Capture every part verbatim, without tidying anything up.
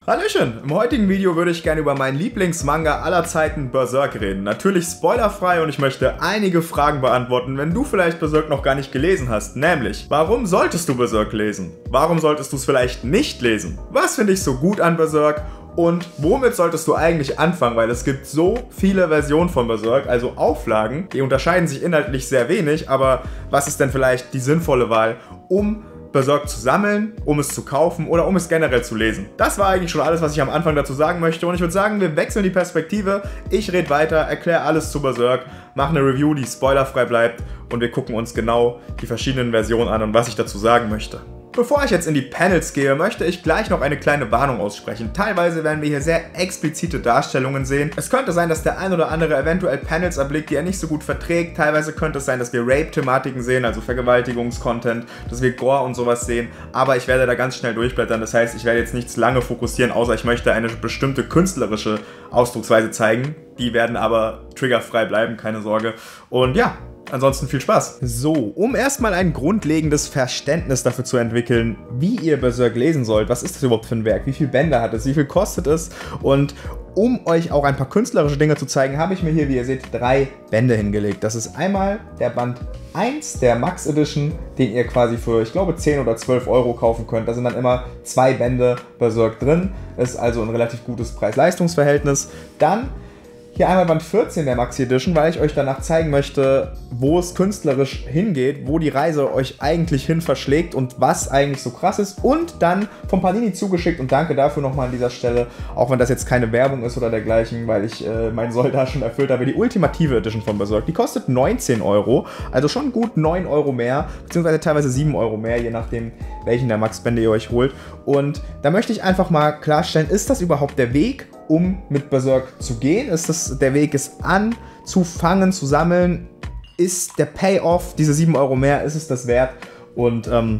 Hallöchen! Im heutigen Video würde ich gerne über meinen Lieblingsmanga aller Zeiten Berserk reden. Natürlich spoilerfrei und ich möchte einige Fragen beantworten, wenn du vielleicht Berserk noch gar nicht gelesen hast. Nämlich, warum solltest du Berserk lesen? Warum solltest du es vielleicht nicht lesen? Was finde ich so gut an Berserk? Und womit solltest du eigentlich anfangen? Weil es gibt so viele Versionen von Berserk, also Auflagen, die unterscheiden sich inhaltlich sehr wenig, aber was ist denn vielleicht die sinnvolle Wahl, um Berserk zu sammeln, um es zu kaufen oder um es generell zu lesen? Das war eigentlich schon alles, was ich am Anfang dazu sagen möchte und ich würde sagen, wir wechseln die Perspektive. Ich rede weiter, erkläre alles zu Berserk, mache eine Review, die spoilerfrei bleibt und wir gucken uns genau die verschiedenen Versionen an und was ich dazu sagen möchte. Bevor ich jetzt in die Panels gehe, möchte ich gleich noch eine kleine Warnung aussprechen. Teilweise werden wir hier sehr explizite Darstellungen sehen. Es könnte sein, dass der ein oder andere eventuell Panels erblickt, die er nicht so gut verträgt. Teilweise könnte es sein, dass wir Rape-Thematiken sehen, also Vergewaltigungs-Content, dass wir Gore und sowas sehen. Aber ich werde da ganz schnell durchblättern. Das heißt, ich werde jetzt nichts lange fokussieren, außer ich möchte eine bestimmte künstlerische Ausdrucksweise zeigen. Die werden aber triggerfrei bleiben, keine Sorge. Und ja, ansonsten viel Spaß. So, um erstmal ein grundlegendes Verständnis dafür zu entwickeln, wie ihr Berserk lesen sollt, was ist das überhaupt für ein Werk, wie viele Bände hat es, wie viel kostet es und um euch auch ein paar künstlerische Dinge zu zeigen, habe ich mir hier, wie ihr seht, drei Bände hingelegt. Das ist einmal der Band eins der Max Edition, den ihr quasi für, ich glaube, zehn oder zwölf Euro kaufen könnt. Da sind dann immer zwei Bände Berserk drin, ist also ein relativ gutes Preis-Leistungs-Verhältnis. Dann hier einmal Band vierzehn der Maxi Edition, weil ich euch danach zeigen möchte, wo es künstlerisch hingeht, wo die Reise euch eigentlich hin verschlägt und was eigentlich so krass ist. Und dann vom Panini zugeschickt und danke dafür nochmal an dieser Stelle, auch wenn das jetzt keine Werbung ist oder dergleichen, weil ich äh, meinen Soll da schon erfüllt habe, die ultimative Edition von Berserk. Die kostet neunzehn Euro, also schon gut neun Euro mehr, beziehungsweise teilweise sieben Euro mehr, je nachdem, welchen der Max-Bände ihr euch holt. Und da möchte ich einfach mal klarstellen, ist das überhaupt der Weg, um mit Berserk zu gehen? Ist das der Weg, es anzufangen, zu sammeln? Ist der Payoff, diese sieben Euro mehr, ist es das wert? Und ähm,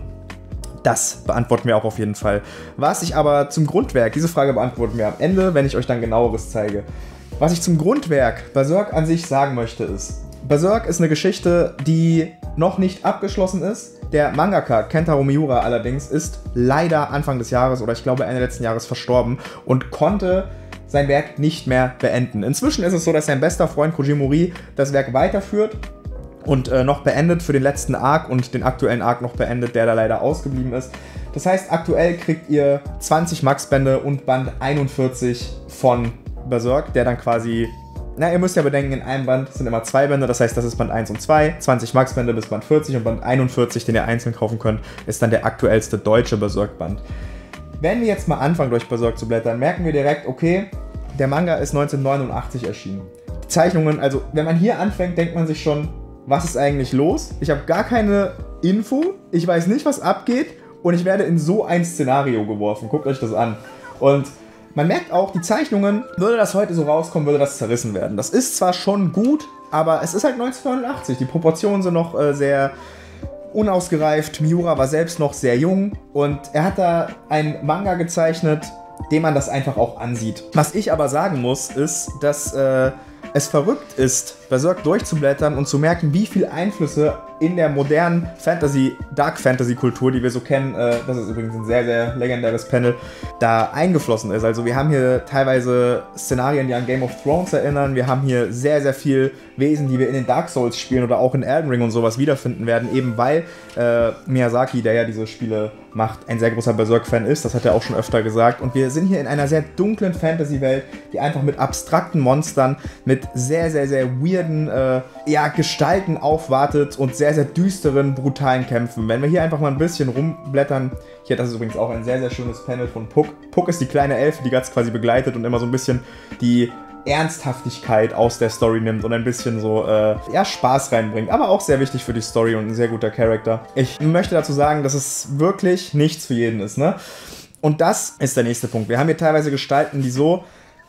das beantworten wir auch auf jeden Fall. Was ich aber zum Grundwerk, diese Frage beantworten wir am Ende, wenn ich euch dann genaueres zeige. Was ich zum Grundwerk Berserk an sich sagen möchte ist, Berserk ist eine Geschichte, die noch nicht abgeschlossen ist. Der Mangaka Kentaro Miura allerdings ist leider Anfang des Jahres oder ich glaube Ende letzten Jahres verstorben und konnte sein Werk nicht mehr beenden. Inzwischen ist es so, dass sein bester Freund Koji Mori das Werk weiterführt und äh, noch beendet für den letzten Arc und den aktuellen Arc noch beendet, der da leider ausgeblieben ist. Das heißt, aktuell kriegt ihr zwanzig Max-Bände und Band einundvierzig von Berserk, der dann quasi, na, ihr müsst ja bedenken, in einem Band sind immer zwei Bände, das heißt, das ist Band eins und zwei, zwanzig Max-Bände bis Band vierzig und Band einundvierzig, den ihr einzeln kaufen könnt, ist dann der aktuellste deutsche Berserk-Band. Wenn wir jetzt mal anfangen, durch Berserk zu blättern, merken wir direkt, okay, der Manga ist neunzehnhundertneunundachtzig erschienen. Die Zeichnungen, also wenn man hier anfängt, denkt man sich schon, was ist eigentlich los? Ich habe gar keine Info, ich weiß nicht, was abgeht und ich werde in so ein Szenario geworfen. Guckt euch das an. Und man merkt auch, die Zeichnungen, würde das heute so rauskommen, würde das zerrissen werden. Das ist zwar schon gut, aber es ist halt neunzehnhundertneunundachtzig. Die Proportionen sind noch äh, sehr unausgereift. Miura war selbst noch sehr jung und er hat da einen Manga gezeichnet, dem man das einfach auch ansieht. Was ich aber sagen muss, ist, dass äh, es verrückt ist, Berserk durchzublättern und zu merken, wie viele Einflüsse in der modernen Fantasy, Dark Fantasy Kultur, die wir so kennen, äh, das ist übrigens ein sehr, sehr legendäres Panel, da eingeflossen ist. Also wir haben hier teilweise Szenarien, die an Game of Thrones erinnern, wir haben hier sehr, sehr viel Wesen, die wir in den Dark Souls Spielen oder auch in Elden Ring und sowas wiederfinden werden, eben weil äh, Miyazaki, der ja diese Spiele macht, ein sehr großer Berserk-Fan ist, das hat er auch schon öfter gesagt. Und wir sind hier in einer sehr dunklen Fantasy-Welt, die einfach mit abstrakten Monstern, mit sehr, sehr, sehr weirden äh, ja, Gestalten aufwartet und sehr, sehr düsteren, brutalen Kämpfen. Wenn wir hier einfach mal ein bisschen rumblättern, hier, das ist übrigens auch ein sehr, sehr schönes Panel von Puck. Puck ist die kleine Elfe, die Guts quasi begleitet und immer so ein bisschen die Ernsthaftigkeit aus der Story nimmt und ein bisschen so, äh, ja, Spaß reinbringt. Aber auch sehr wichtig für die Story und ein sehr guter Charakter. Ich möchte dazu sagen, dass es wirklich nichts für jeden ist, ne? Und das ist der nächste Punkt. Wir haben hier teilweise Gestalten, die so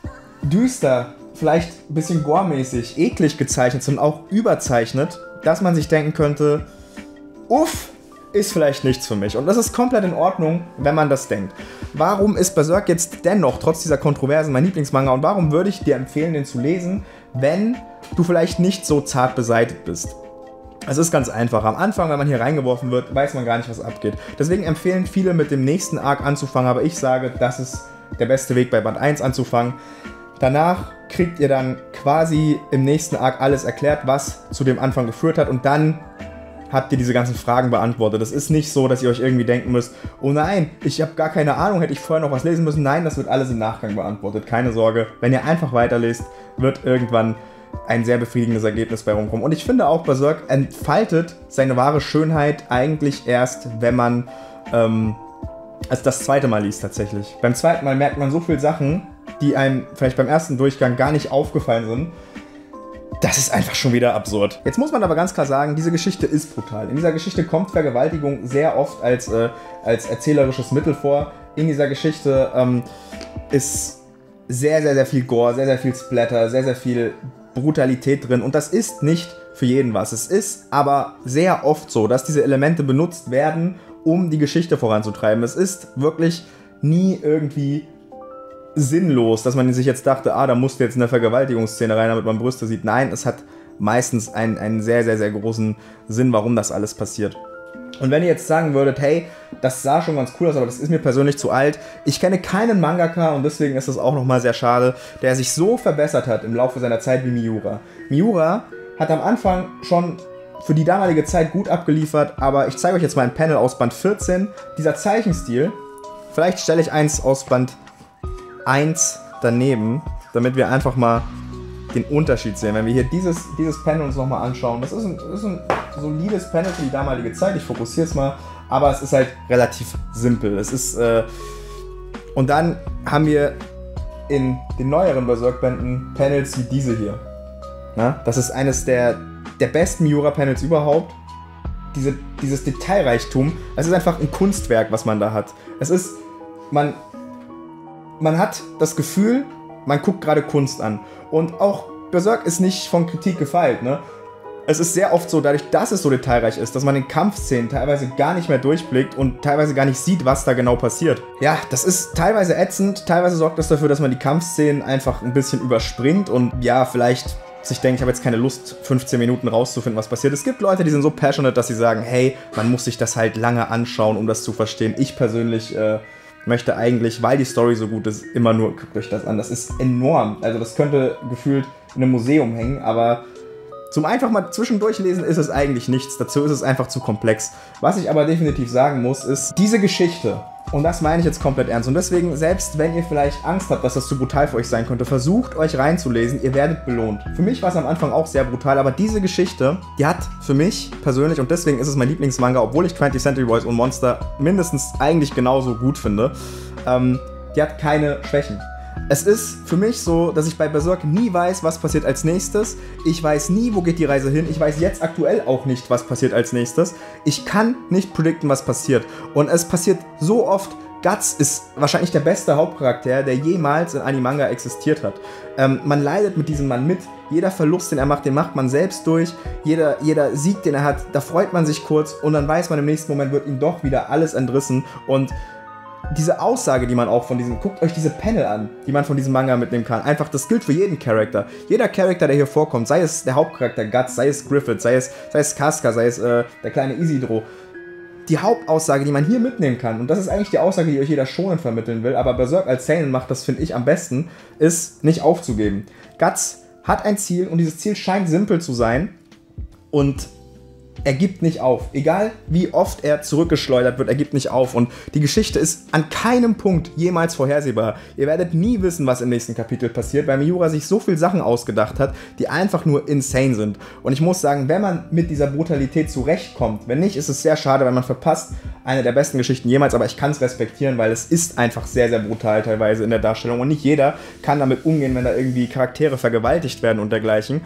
düster, vielleicht ein bisschen gore-mäßig, eklig gezeichnet sind, auch überzeichnet, dass man sich denken könnte, uff, ist vielleicht nichts für mich. Und das ist komplett in Ordnung, wenn man das denkt. Warum ist Berserk jetzt dennoch, trotz dieser Kontroversen, mein Lieblingsmanga? Und warum würde ich dir empfehlen, den zu lesen, wenn du vielleicht nicht so zart beseitigt bist? Es ist ganz einfach. Am Anfang, wenn man hier reingeworfen wird, weiß man gar nicht, was abgeht. Deswegen empfehlen viele, mit dem nächsten Arc anzufangen, aber ich sage, das ist der beste Weg bei Band eins anzufangen. Danach kriegt ihr dann quasi im nächsten Arc alles erklärt, was zu dem Anfang geführt hat, und dann habt ihr diese ganzen Fragen beantwortet. Es ist nicht so, dass ihr euch irgendwie denken müsst, oh nein, ich habe gar keine Ahnung, hätte ich vorher noch was lesen müssen. Nein, das wird alles im Nachgang beantwortet. Keine Sorge, wenn ihr einfach weiterlest, wird irgendwann ein sehr befriedigendes Ergebnis bei rumkommen. Und ich finde auch, Berserk entfaltet seine wahre Schönheit eigentlich erst, wenn man ähm, also das zweite Mal liest tatsächlich. Beim zweiten Mal merkt man so viele Sachen, die einem vielleicht beim ersten Durchgang gar nicht aufgefallen sind. Das ist einfach schon wieder absurd. Jetzt muss man aber ganz klar sagen, diese Geschichte ist brutal. In dieser Geschichte kommt Vergewaltigung sehr oft als, äh, als erzählerisches Mittel vor. In dieser Geschichte ähm, ist sehr, sehr, sehr viel Gore, sehr, sehr viel Splatter, sehr, sehr viel Brutalität drin. Und das ist nicht für jeden was. Es ist aber sehr oft so, dass diese Elemente benutzt werden, um die Geschichte voranzutreiben. Es ist wirklich nie irgendwie sinnlos, dass man sich jetzt dachte, ah, da musste jetzt eine Vergewaltigungsszene rein, damit man Brüste sieht. Nein, es hat meistens einen, einen sehr, sehr, sehr großen Sinn, warum das alles passiert. Und wenn ihr jetzt sagen würdet, hey, das sah schon ganz cool aus, aber das ist mir persönlich zu alt. Ich kenne keinen Mangaka, und deswegen ist das auch nochmal sehr schade, der sich so verbessert hat im Laufe seiner Zeit wie Miura. Miura hat am Anfang schon für die damalige Zeit gut abgeliefert, aber ich zeige euch jetzt mal ein Panel aus Band vierzehn. Dieser Zeichenstil, vielleicht stelle ich eins aus Band eins daneben, damit wir einfach mal den Unterschied sehen. Wenn wir hier dieses, dieses Panel uns nochmal anschauen, das ist, ein, das ist ein solides Panel für die damalige Zeit, ich fokussiere es mal, aber es ist halt relativ simpel. Es ist, äh und dann haben wir in den neueren Berserk-Bänden Panels wie diese hier. Na? Das ist eines der, der besten Miura-Panels überhaupt. Diese, dieses Detailreichtum, es ist einfach ein Kunstwerk, was man da hat. Es ist, man Man hat das Gefühl, man guckt gerade Kunst an. Und auch Berserk ist nicht von Kritik gefeilt, ne? Es ist sehr oft so, dadurch, dass es so detailreich ist, dass man in Kampfszenen teilweise gar nicht mehr durchblickt und teilweise gar nicht sieht, was da genau passiert. Ja, das ist teilweise ätzend, teilweise sorgt das dafür, dass man die Kampfszenen einfach ein bisschen überspringt und ja, vielleicht sich denkt, ich habe jetzt keine Lust, fünfzehn Minuten rauszufinden, was passiert. Es gibt Leute, die sind so passionate, dass sie sagen, hey, man muss sich das halt lange anschauen, um das zu verstehen. Ich persönlich äh, möchte eigentlich, weil die Story so gut ist, immer nur, guckt euch das an. Das ist enorm. Also das könnte gefühlt in einem Museum hängen, aber zum einfach mal zwischendurch lesen ist es eigentlich nichts. Dazu ist es einfach zu komplex. Was ich aber definitiv sagen muss, ist, diese Geschichte, und das meine ich jetzt komplett ernst, und deswegen, selbst wenn ihr vielleicht Angst habt, dass das zu brutal für euch sein könnte, versucht euch reinzulesen, ihr werdet belohnt. Für mich war es am Anfang auch sehr brutal, aber diese Geschichte, die hat für mich persönlich, und deswegen ist es mein Lieblingsmanga, obwohl ich twentieth Century Boys und Monster mindestens eigentlich genauso gut finde, ähm, die hat keine Schwächen. Es ist für mich so, dass ich bei Berserk nie weiß, was passiert als nächstes. Ich weiß nie, wo geht die Reise hin. Ich weiß jetzt aktuell auch nicht, was passiert als nächstes. Ich kann nicht predikten, was passiert. Und es passiert so oft. Guts ist wahrscheinlich der beste Hauptcharakter, der jemals in Animanga existiert hat. Ähm, man leidet mit diesem Mann mit. Jeder Verlust, den er macht, den macht man selbst durch. Jeder, jeder Sieg, den er hat, da freut man sich kurz. Und dann weiß man, im nächsten Moment wird ihm doch wieder alles entrissen. Und diese Aussage, die man auch von diesem, guckt euch diese Panel an, die man von diesem Manga mitnehmen kann. Einfach, das gilt für jeden Charakter. Jeder Charakter, der hier vorkommt, sei es der Hauptcharakter Guts, sei es Griffith, sei es, sei es Casca, sei es äh, der kleine Isidro. Die Hauptaussage, die man hier mitnehmen kann, und das ist eigentlich die Aussage, die euch jeder Shonen vermitteln will, aber Berserk als Seinen macht das, finde ich, am besten, ist nicht aufzugeben. Guts hat ein Ziel und dieses Ziel scheint simpel zu sein und er gibt nicht auf. Egal wie oft er zurückgeschleudert wird, er gibt nicht auf. Und die Geschichte ist an keinem Punkt jemals vorhersehbar. Ihr werdet nie wissen, was im nächsten Kapitel passiert, weil Miura sich so viele Sachen ausgedacht hat, die einfach nur insane sind. Und ich muss sagen, wenn man mit dieser Brutalität zurechtkommt, wenn nicht, ist es sehr schade, weil man verpasst eine der besten Geschichten jemals. Aber ich kann es respektieren, weil es ist einfach sehr, sehr brutal teilweise in der Darstellung. Und nicht jeder kann damit umgehen, wenn da irgendwie Charaktere vergewaltigt werden und dergleichen.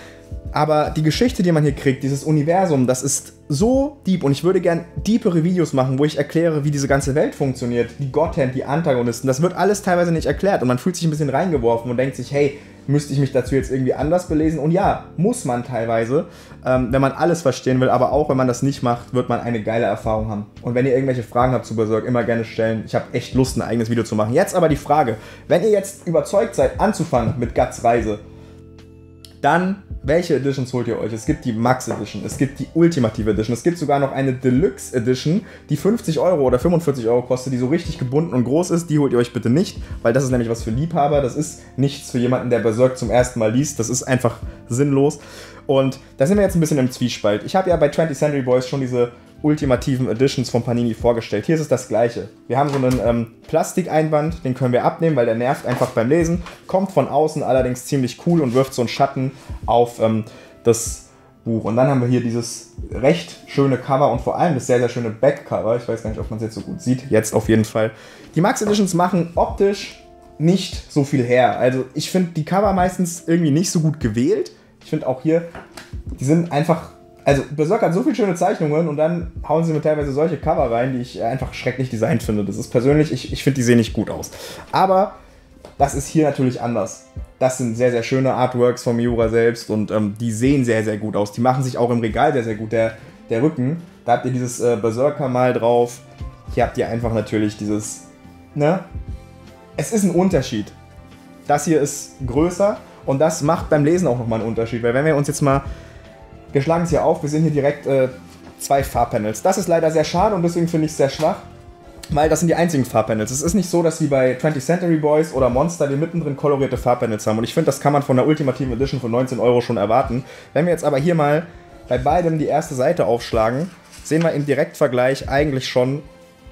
Aber die Geschichte, die man hier kriegt, dieses Universum, das ist so deep, und ich würde gern deepere Videos machen, wo ich erkläre, wie diese ganze Welt funktioniert, die Godhand, die Antagonisten, das wird alles teilweise nicht erklärt und man fühlt sich ein bisschen reingeworfen und denkt sich, hey, müsste ich mich dazu jetzt irgendwie anders belesen? Und ja, muss man teilweise, ähm, wenn man alles verstehen will, aber auch wenn man das nicht macht, wird man eine geile Erfahrung haben. Und wenn ihr irgendwelche Fragen habt zu Berserk, immer gerne stellen. Ich habe echt Lust, ein eigenes Video zu machen. Jetzt aber die Frage, wenn ihr jetzt überzeugt seid, anzufangen mit Guts Reise, Dann, welche Editions holt ihr euch? Es gibt die Max Edition, es gibt die Ultimative Edition, es gibt sogar noch eine Deluxe Edition, die fünfzig Euro oder fünfundvierzig Euro kostet, die so richtig gebunden und groß ist. Die holt ihr euch bitte nicht, weil das ist nämlich was für Liebhaber. Das ist nichts für jemanden, der Berserk zum ersten Mal liest. Das ist einfach sinnlos. Und da sind wir jetzt ein bisschen im Zwiespalt. Ich habe ja bei twentieth Century Boys schon diese ultimativen Editions von Panini vorgestellt. Hier ist es das gleiche. Wir haben so einen ähm, Plastikeinband, den können wir abnehmen, weil der nervt einfach beim Lesen. Kommt von außen allerdings ziemlich cool und wirft so einen Schatten auf ähm, das Buch. Und dann haben wir hier dieses recht schöne Cover und vor allem das sehr, sehr schöne Backcover. Ich weiß gar nicht, ob man es jetzt so gut sieht. Jetzt auf jeden Fall. Die Max Editions machen optisch nicht so viel her. Also ich finde die Cover meistens irgendwie nicht so gut gewählt. Ich finde auch hier, die sind einfach... Also Berserk hat so viele schöne Zeichnungen und dann hauen sie mir teilweise solche Cover rein, die ich einfach schrecklich designt finde. Das ist persönlich, ich, ich finde, die sehen nicht gut aus. Aber das ist hier natürlich anders. Das sind sehr, sehr schöne Artworks von Miura selbst und ähm, die sehen sehr, sehr gut aus. Die machen sich auch im Regal sehr, sehr gut. Der, der Rücken, da habt ihr dieses äh, Berserker-Mal drauf. Hier habt ihr einfach natürlich dieses, ne? Es ist ein Unterschied. Das hier ist größer und das macht beim Lesen auch nochmal einen Unterschied. Weil wenn wir uns jetzt mal... Wir schlagen es hier auf, wir sehen hier direkt äh, zwei Farbpanels. Das ist leider sehr schade und deswegen finde ich es sehr schwach, weil das sind die einzigen Farbpanels. Es ist nicht so, dass wie bei twentieth Century Boys oder Monster wir mittendrin kolorierte Farbpanels haben. Und ich finde, das kann man von der Ultimativen Edition von neunzehn Euro schon erwarten. Wenn wir jetzt aber hier mal bei beidem die erste Seite aufschlagen, sehen wir im Direktvergleich eigentlich schon,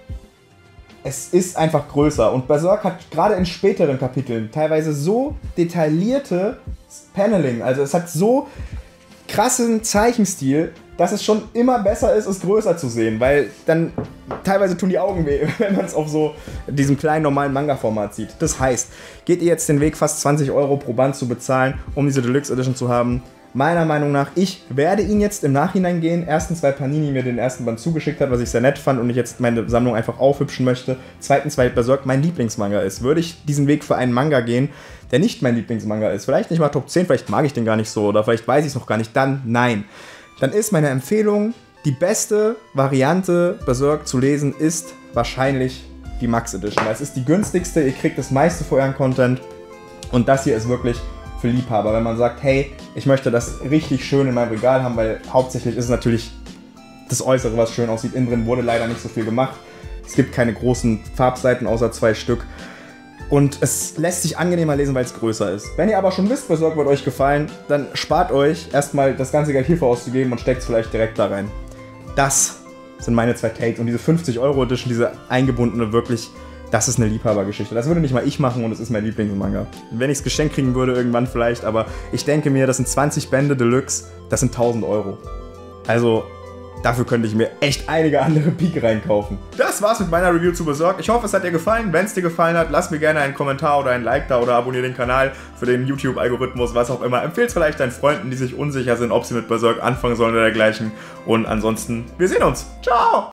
es ist einfach größer. Und Berserk hat gerade in späteren Kapiteln teilweise so detaillierte Paneling, also es hat so krassen Zeichenstil, dass es schon immer besser ist, es größer zu sehen, weil dann teilweise tun die Augen weh, wenn man es auf so diesem kleinen normalen Manga-Format sieht. Das heißt, geht ihr jetzt den Weg, fast zwanzig Euro pro Band zu bezahlen, um diese Deluxe Edition zu haben? Meiner Meinung nach, ich werde ihn jetzt im Nachhinein gehen. Erstens, weil Panini mir den ersten Band zugeschickt hat, was ich sehr nett fand und ich jetzt meine Sammlung einfach aufhübschen möchte. Zweitens, weil Berserk mein Lieblingsmanga ist. Würde ich diesen Weg für einen Manga gehen, der nicht mein Lieblingsmanga ist, vielleicht nicht mal Top zehn, vielleicht mag ich den gar nicht so oder vielleicht weiß ich es noch gar nicht, dann nein. Dann ist meine Empfehlung, die beste Variante Berserk zu lesen ist wahrscheinlich die Max Edition. Es ist die günstigste, ihr kriegt das meiste für euren Content und das hier ist wirklich für Liebhaber. Wenn man sagt, hey, ich möchte das richtig schön in meinem Regal haben, weil hauptsächlich ist es natürlich das Äußere, was schön aussieht. Innen drin wurde leider nicht so viel gemacht. Es gibt keine großen Farbseiten außer zwei Stück. Und es lässt sich angenehmer lesen, weil es größer ist. Wenn ihr aber schon wisst, Berserk wird euch gefallen, dann spart euch erstmal das ganze Geld hierfür auszugeben und steckt es vielleicht direkt da rein. Das sind meine zwei Takes. Und diese fünfzig Euro Edition, diese eingebundene, wirklich, das ist eine Liebhabergeschichte. Das würde nicht mal ich machen und es ist mein Lieblingsmanga. Wenn ich es geschenkt kriegen würde, irgendwann vielleicht, aber ich denke mir, das sind zwanzig Bände Deluxe, das sind tausend Euro. Also... Dafür könnte ich mir echt einige andere Pik reinkaufen. Das war's mit meiner Review zu Berserk. Ich hoffe, es hat dir gefallen. Wenn es dir gefallen hat, lass mir gerne einen Kommentar oder ein Like da oder abonniere den Kanal für den YouTube-Algorithmus, was auch immer. Empfehl's vielleicht deinen Freunden, die sich unsicher sind, ob sie mit Berserk anfangen sollen oder dergleichen. Und ansonsten, wir sehen uns. Ciao!